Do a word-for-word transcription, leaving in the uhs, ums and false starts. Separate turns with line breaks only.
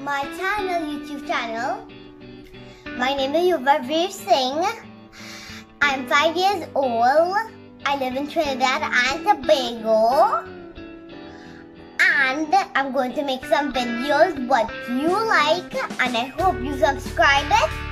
my channel, YouTube channel. My name is Yuvavir Singh. I'm five years old. I live in Trinidad and Tobago. And I'm going to make some videos what you like, and I hope you subscribe it.